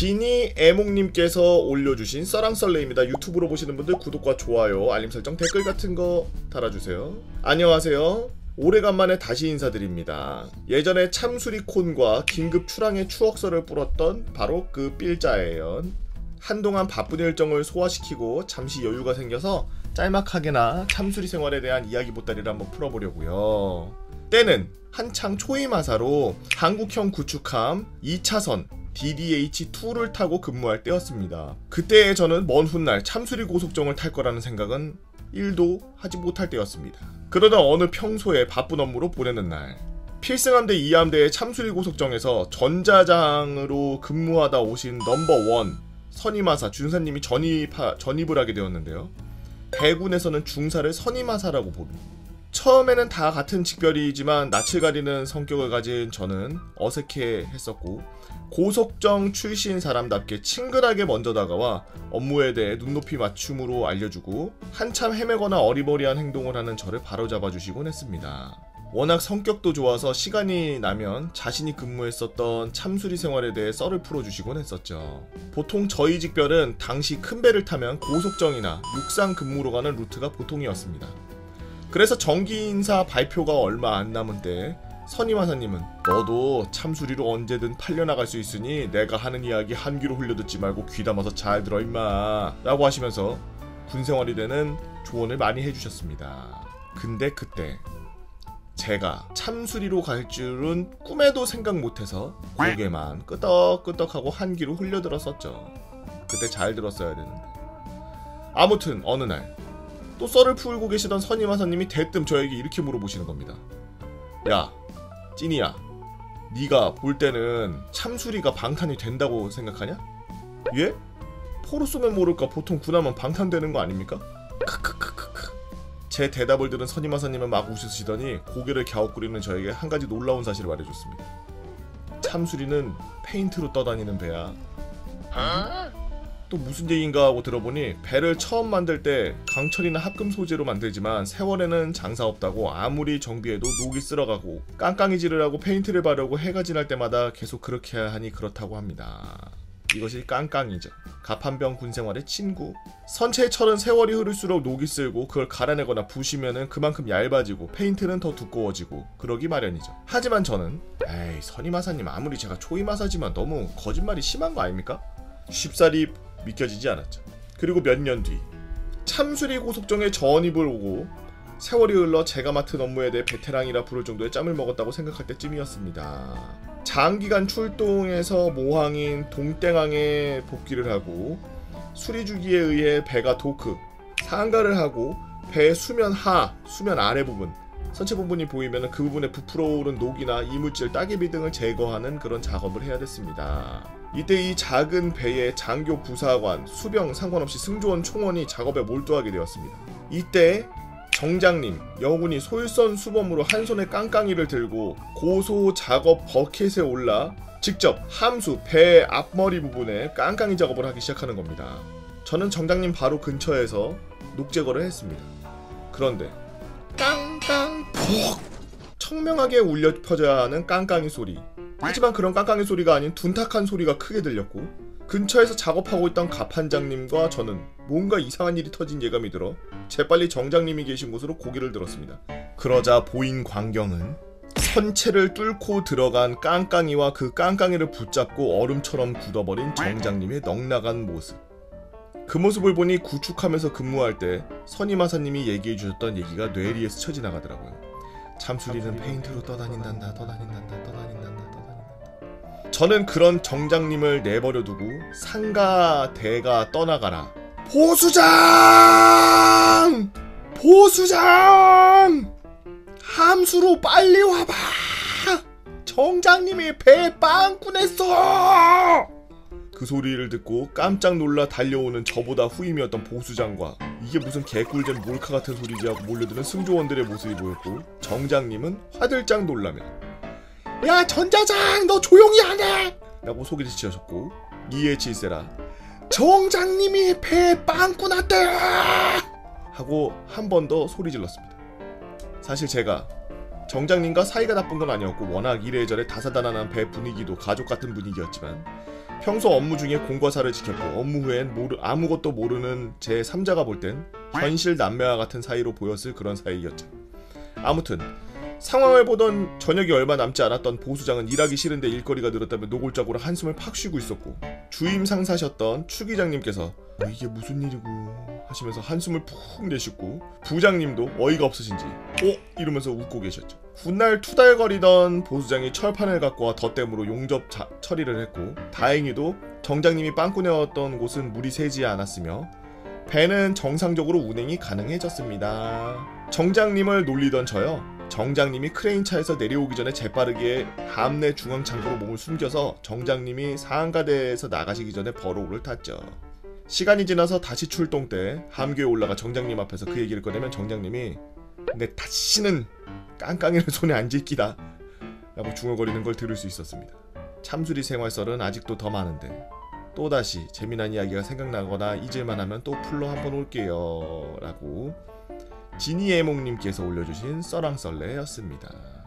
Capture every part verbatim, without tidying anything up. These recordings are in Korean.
지니 애몽님께서 올려주신 썰랑썰레입니다. 유튜브로 보시는 분들 구독과 좋아요, 알림 설정, 댓글 같은 거 달아주세요. 안녕하세요. 오래간만에 다시 인사드립니다. 예전에 참수리콘과 긴급 출항의 추억서를 뿌렸던 바로 그 삘자예요. 한동안 바쁜 일정을 소화시키고 잠시 여유가 생겨서 짤막하게나 참수리 생활에 대한 이야기 보따리를 한번 풀어보려고요. 때는 한창 초임하사로 한국형 구축함 이 차선 디디에이치 투를 타고 근무할 때였습니다. 그때의 저는 먼 훗날 참수리 고속정을 탈 거라는 생각은 일도 하지 못할 때였습니다. 그러다 어느 평소에 바쁜 업무로 보내는 날, 필승함대 이 함대의 참수리 고속정에서 전자장으로 근무하다 오신 넘버원 선임하사 준사님이 전입하, 전입을 하게 되었는데요. 대군에서는 중사를 선임하사라고 부릅니다. 처음에는 다 같은 직별이지만 낯을 가리는 성격을 가진 저는 어색해 했었고, 고속정 출신 사람답게 친근하게 먼저 다가와 업무에 대해 눈높이 맞춤으로 알려주고 한참 헤매거나 어리버리한 행동을 하는 저를 바로잡아 주시곤 했습니다. 워낙 성격도 좋아서 시간이 나면 자신이 근무했었던 참수리 생활에 대해 썰을 풀어주시곤 했었죠. 보통 저희 직별은 당시 큰 배를 타면 고속정이나 육상 근무로 가는 루트가 보통이었습니다. 그래서 정기 인사 발표가 얼마 안 남은 때 선임하사님은 너도 참수리로 언제든 팔려나갈 수 있으니 내가 하는 이야기 한 귀로 흘려듣지 말고 귀담아서 잘 들어 임마 라고 하시면서 군생활이 되는 조언을 많이 해주셨습니다. 근데 그때 제가 참수리로 갈 줄은 꿈에도 생각 못해서 고개만 끄덕끄덕하고 한 귀로 흘려들었었죠. 그때 잘 들었어야 되는데. 아무튼 어느 날 또 썰을 풀고 계시던 선임하사님이 대뜸 저에게 이렇게 물어보시는 겁니다. 야 찐이야, 네가 볼 때는 참수리가 방탄이 된다고 생각하냐? 예? 포로 쏘면 모를까 보통 군하면 방탄되는 거 아닙니까? 크크크크크. 제 대답을 들은 선임하사님은 막 웃으시더니 고개를 갸웃거리는 저에게 한 가지 놀라운 사실을 말해줬습니다. 참수리는 페인트로 떠다니는 배야. 어? 또 무슨 얘기인가 하고 들어보니 배를 처음 만들 때 강철이나 합금 소재로 만들지만 세월에는 장사 없다고 아무리 정비해도 녹이 쓸어가고 깡깡이질을 하고 페인트를 바르고 해가 지날 때마다 계속 그렇게 하니 그렇다고 합니다. 이것이 깡깡이죠. 갑한병 군생활의 친구. 선체의 철은 세월이 흐를수록 녹이 쓸고 그걸 갈아내거나 부시면은 그만큼 얇아지고 페인트는 더 두꺼워지고 그러기 마련이죠. 하지만 저는 에이 선임하사님 아무리 제가 초임하사지만 너무 거짓말이 심한 거 아닙니까? 쉽사리 믿겨지지 않았죠. 그리고 몇 년 뒤 참수리 고속정에 전입을 오고 세월이 흘러 제가 맡은 업무에 대해 베테랑이라 부를 정도의 짬을 먹었다고 생각할 때쯤이었습니다. 장기간 출동해서 모항인 동땡항에 복귀를 하고 수리주기에 의해 배가 도크, 상가를 하고 배 수면 하, 수면 아래 부분, 선체 부분이 보이면 그 부분에 부풀어 오른 녹이나 이물질, 따개비 등을 제거하는 그런 작업을 해야 됐습니다. 이때 이 작은 배의 장교 부사관, 수병 상관없이 승조원, 총원이 작업에 몰두하게 되었습니다. 이때 정장님, 여군이 솔선 수범으로 한 손에 깡깡이를 들고 고소 작업 버켓에 올라 직접 함수, 배 앞머리 부분에 깡깡이 작업을 하기 시작하는 겁니다. 저는 정장님 바로 근처에서 녹제거를 했습니다. 그런데 깡깡 푹 청명하게 울려 퍼져야 하는 깡깡이 소리. 하지만 그런 깡깡이 소리가 아닌 둔탁한 소리가 크게 들렸고 근처에서 작업하고 있던 갑한장님과 저는 뭔가 이상한 일이 터진 예감이 들어 재빨리 정장님이 계신 곳으로 고개를 들었습니다. 그러자 보인 광경은 선체를 뚫고 들어간 깡깡이와 그 깡깡이를 붙잡고 얼음처럼 굳어버린 정장님의 넉나간 모습. 그 모습을 보니 구축하면서 근무할 때 선임하사님이 얘기해주셨던 얘기가 뇌리에 스쳐 지나가더라고요. 참수리는 페인트로 떠다닌단다, 떠다닌단다, 떠다닌단다, 떠다닌단다. 저는 그런 정장님을 내버려두고 상가 대가 떠나가라. 보수장! 보수장! 함수로 빨리 와봐! 정장님이 배 빵꾸냈어! 그 소리를 듣고 깜짝 놀라 달려오는 저보다 후임이었던 보수장과 이게 무슨 개꿀잼 몰카 같은 소리지 하고 몰려드는 승조원들의 모습이 보였고 정장님은 화들짝 놀라며 야 전자장 너 조용히 하네! 라고 소리치셨고 이에 질세라 정장님이 배에 빵꾸 났대! 하고 한 번 더 소리 질렀습니다. 사실 제가 정장님과 사이가 나쁜 건 아니었고 워낙 이래저래 다사다난한 배 분위기도 가족 같은 분위기였지만 평소 업무 중에 공과사를 지켰고 업무 후엔 모르, 아무것도 모르는 제삼자가 볼 땐 현실 남매와 같은 사이로 보였을 그런 사이였죠. 아무튼 상황을 보던 저녁이 얼마 남지 않았던 보수장은 일하기 싫은데 일거리가 늘었다며 노골적으로 한숨을 팍 쉬고 있었고, 주임 상사셨던 추 기장님께서 어, 이게 무슨 일이고 하시면서 한숨을 푹 내쉬고, 부장님도 어이가 없으신지 어? 이러면서 웃고 계셨죠. 훗날 투달거리던 보수장이 철판을 갖고 와 덧댐으로 용접 자, 처리를 했고, 다행히도 정장님이 빵꾸내었던 곳은 물이 새지 않았으며 배는 정상적으로 운행이 가능해졌습니다. 정장님을 놀리던 저요, 정장님이 크레인차에서 내려오기 전에 재빠르게 함내 중앙창고로 몸을 숨겨서 정장님이 상가대에서 나가시기 전에 버로우를 탔죠. 시간이 지나서 다시 출동 때 함교에 올라가 정장님 앞에서 그 얘기를 꺼내면 정장님이 근데 다시는 깡깡이를 손에 안 쥐기다 라고 중얼거리는 걸 들을 수 있었습니다. 참수리 생활설은 아직도 더 많은데 또다시 재미난 이야기가 생각나거나 잊을만 하면 또 풀러 한번 올게요 라고 지니에몽님께서 올려주신 썰랑썰레였습니다.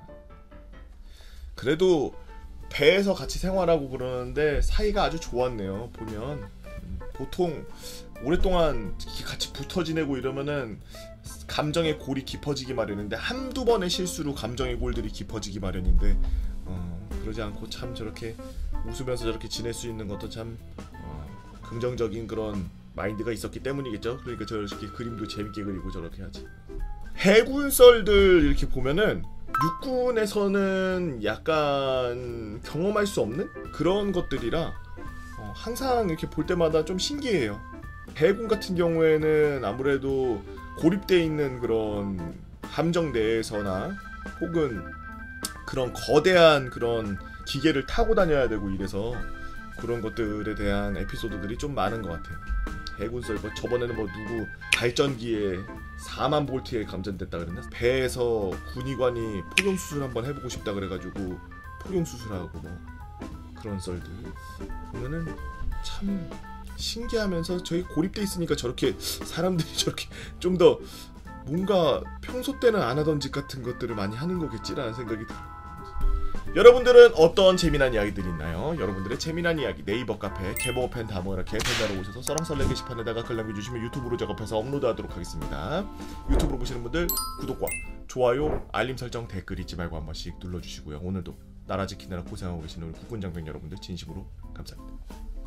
그래도 배에서 같이 생활하고 그러는데 사이가 아주 좋았네요. 보면 보통 오랫동안 같이 붙어 지내고 이러면은 감정의 골이 깊어지기 마련인데 한두 번의 실수로 감정의 골들이 깊어지기 마련인데 어, 그러지 않고 참 저렇게 웃으면서 저렇게 지낼 수 있는 것도 참 어, 긍정적인 그런 마인드가 있었기 때문이겠죠. 그러니까 저렇게 그림도 재밌게 그리고 저렇게 하지. 해군썰들 이렇게 보면은 육군에서는 약간 경험할 수 없는 그런 것들이라 어, 항상 이렇게 볼 때마다 좀 신기해요. 해군 같은 경우에는 아무래도 고립되어 있는 그런 함정 내에서나 혹은 그런 거대한 그런 기계를 타고 다녀야 되고 이래서 그런 것들에 대한 에피소드들이 좀 많은 것 같아요. 해군썰 뭐 저번에는 뭐 누구 발전기에 사만 볼트에 감전됐다 그랬나? 배에서 군의관이 포경 수술 한번 해보고 싶다 그래가지고 포경 수술하고 뭐 그런 썰들 보면은 참 신기하면서 저희 고립돼 있으니까 저렇게 사람들이 저렇게 좀 더 뭔가 평소 때는 안 하던 짓 같은 것들을 많이 하는 거겠지라는 생각이 들어요. 여러분들은 어떤 재미난 이야기들이 있나요? 여러분들의 재미난 이야기 네이버 카페 개봉어팬 다모여라 개팬다로 오셔서 썰랑썰레 게시판에다가 글 남겨주시면 유튜브로 작업해서 업로드하도록 하겠습니다. 유튜브로 보시는 분들 구독과 좋아요, 알림 설정, 댓글 잊지 말고 한 번씩 눌러주시고요. 오늘도 나라 지키느라 고생하고 계시는 우리 국군 장병 여러분들 진심으로 감사합니다.